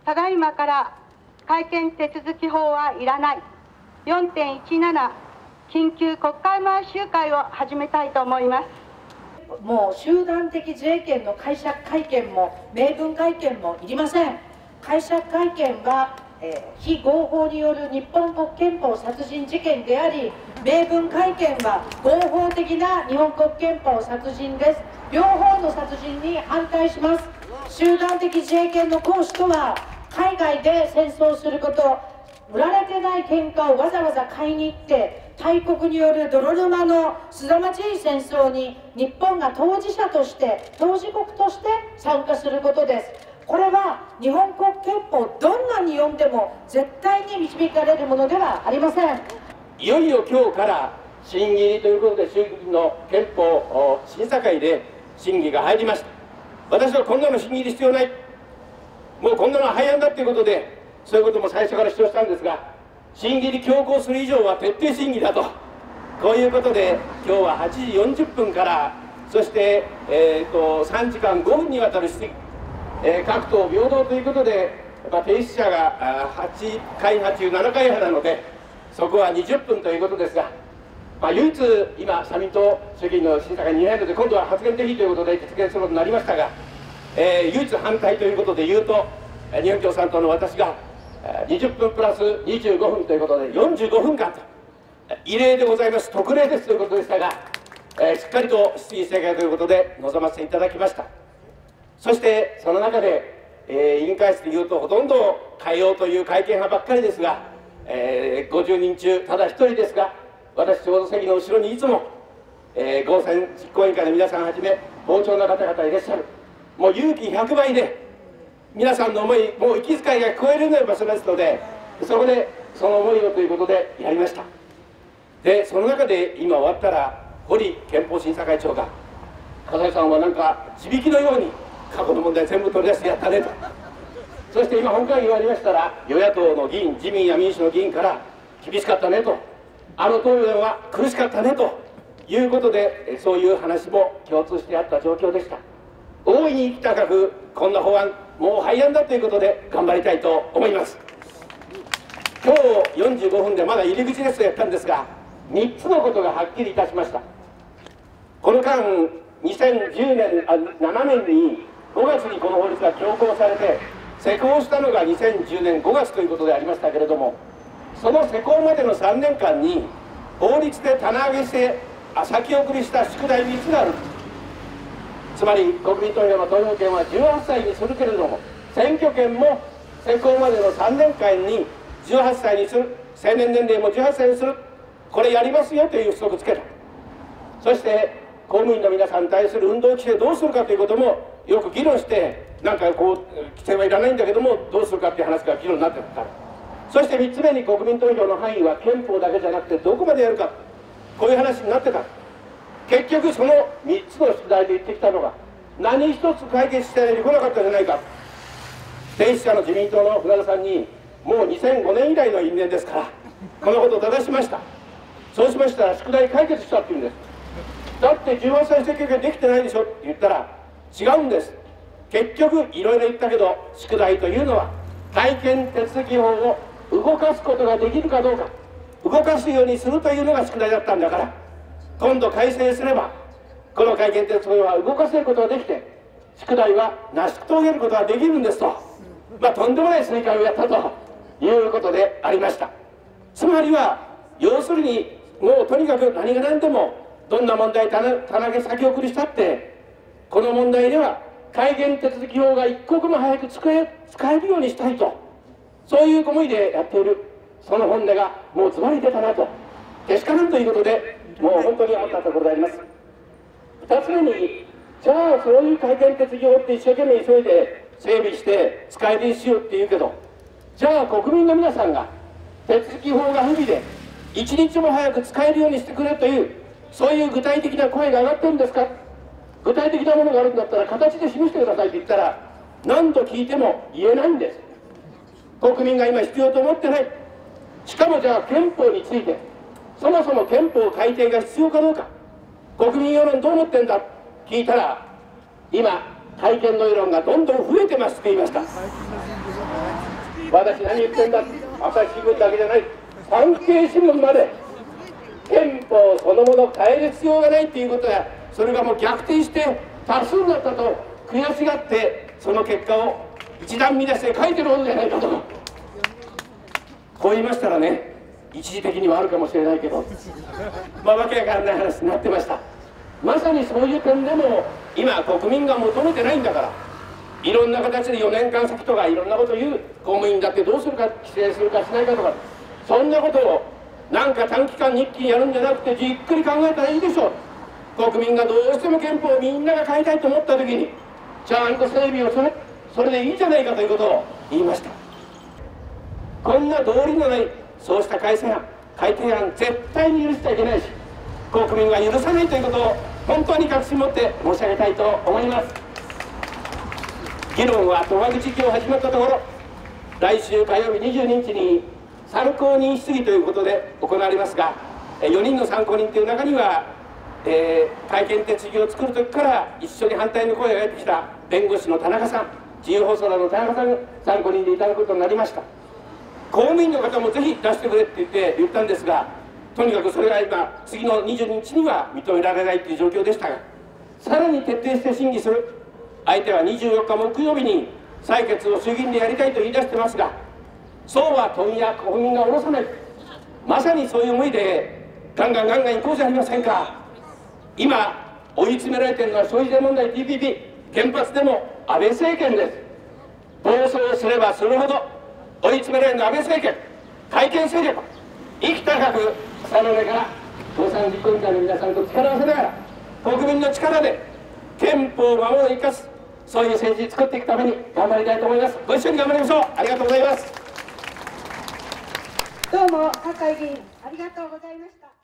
ただいまから改憲手続き法はいらない 4.17 緊急国会前集会を始めたいと思います。 もう集団的自衛権の解釈会見も明文会見もいりません。解釈会見は、非合法による日本国憲法殺人事件であり、明文会見は合法的な日本国憲法殺人です。両方の殺人に反対します。集団的自衛権の行使とは、海外で戦争すること、売られてない喧嘩をわざわざ買いに行って大国による泥沼のすさまじい戦争に日本が当事者として当事国として参加することです。これは日本国憲法どんなに読んでも絶対に導かれるものではありません。 いよいよ今日から審議入りということで、衆議院の憲法審査会で審議が入りました。私はこんなの審議入り必要ない、もうこんなのは廃案だということで、そういうことも最初から主張したんですが、審議に強行する以上は徹底審議だと、こういうことで今日は8時40分から、そして、3時間5分にわたる質疑、各党平等ということで、提出者が8会派中7会派なので、そこは20分ということですが、唯一今、社民党衆議院の審査会にいないので、今度は発言できるということで実現することになりましたが、唯一反対ということで言うと、日本共産党の私が20分プラス25分ということで45分間と、異例でございます、特例ですということでしたが、しっかりと質疑正解ということで臨ませていただきました。そしてその中で、委員会室でいうとほとんど変えようという会見派ばっかりですが、50人中ただ1人ですが、私ちょうど席の後ろにいつも、合選実行委員会の皆さんはじめ傍聴の方々いらっしゃる、もう勇気100倍で皆さんの思い、もう息遣いが聞こえるような場所ですので、そこでその思いをということでやりました。でその中で今終わったら堀憲法審査会長が、笠井さんはなんか地引きのように過去の問題全部取り出してやったねと、そして今本会議終わりましたら与野党の議員、自民や民主の議員から厳しかったねと、あの答弁は苦しかったねということで、そういう話も共通してあった状況でした。大いに高くこんな法案もう廃案だということで頑張りたいと思います。今日45分でまだ入り口ですとやったんですが、3つのことがはっきりいたしました。この間2010年7年に5月にこの法律が強行されて施行したのが2010年5月ということでありましたけれども、その施行までの3年間に法律で棚上げして先送りした宿題3つがある。つまり国民投票の投票権は18歳にするけれども、選挙権も施行までの3年間に18歳にする、成年年齢も18歳にする、これやりますよという不足をつけた。そして公務員の皆さんに対する運動規制どうするかということもよく議論して、なんかこう規制はいらないんだけどもどうするかっていう話が議論になってた。そして3つ目に国民投票の範囲は憲法だけじゃなくてどこまでやるか、こういう話になってた。結局その3つの宿題で言ってきたのが何一つ解決したように来なかったじゃないか。提出者の自民党の船田さんにもう2005年以来の因縁ですからこのことを正しました。そうしましたら宿題解決したっていうんです。だって18歳選挙権できてないでしょって言ったら違うんです。結局いろいろ言ったけど宿題というのは改憲手続き法を動かすことができるかどうか、動かすようにするというのが宿題だったんだから、今度改正すればこの改憲手続き法は動かせることができて宿題は成し遂げることができるんですと、とんでもない正解をやったということでありました。つまりは要するにもうとにかく何が何でもどんな問題棚上げ先送りしたってこの問題では改憲手続き法が一刻も早く使えるようにしたいと、そういう思いでやっている、その本音がもうズバリ出たなと、けしからんということでもう本当にあったところであります。2つ目に、じゃあそういう改憲手続き法って一生懸命急いで整備して使えるようにしようって言うけど、じゃあ国民の皆さんが手続き法が不備で一日も早く使えるようにしてくれという、そういう具体的な声が上がってるんですか。具体的なものがあるんだったら形で示してくださいって言ったら何度聞いても言えないんです。国民が今必要と思ってない。しかもじゃあ憲法についてそもそも憲法改定が必要かどうか、国民世論どう思ってんだ聞いたら今改憲の世論がどんどん増えてますって言いました。 私何言ってんだ、朝日新聞だけじゃない、産経新聞まで憲法そのものを変える必要がないっていうことや、それがもう逆転して多数になったと悔しがって、その結果を一段見出して書いてるものじゃないかと、こう言いましたらね、一時的にはあるかもしれないけど、わけわからない話になってました。まさにそういう点でも今国民が求めてないんだから、いろんな形で4年間先とかいろんなことを言う、公務員だってどうするか、規制するかしないかとか、そんなことをなんか短期間日記にやるんじゃなくて、じっくり考えたらいいでしょう。国民がどうしても憲法をみんなが変えたいと思った時にちゃんと整備をする、それでいいじゃないかということを言いました。こんな道理のないそうした改正案、改定案絶対に許しちゃいけないし、国民は許さないということを本当に確信持って申し上げたいと思います。議論は当確時期を始まったところ、来週火曜日22日に参考人質疑ということで行われますが、4人の参考人という中には、改憲手続きを作る時から一緒に反対の声が出てきた弁護士の田中さん、自由放送の田中さんが参考人でいただくことになりました。公務員の方もぜひ出してくれって言ったんですが、とにかくそれが今次の22日には認められないという状況でしたが、さらに徹底して審議する。相手は24日木曜日に採決を衆議院でやりたいと言い出してますが、そうは問屋国民が下ろさない、まさにそういう思いでガンガン行こうじゃありませんか。今追い詰められているのは消費税問題、 TPP、 原発でも安倍政権です。暴走すればするほど追い詰められるのは安倍政権、改憲勢力、生き高く草の根から共産実行委員会の皆さんと力を合わせながら、国民の力で憲法を守る生かす、そういう政治を作っていくために頑張りたいと思います。ご一緒に頑張りましょう。ありがとうございます。 どうも、酒井議員、ありがとうございました。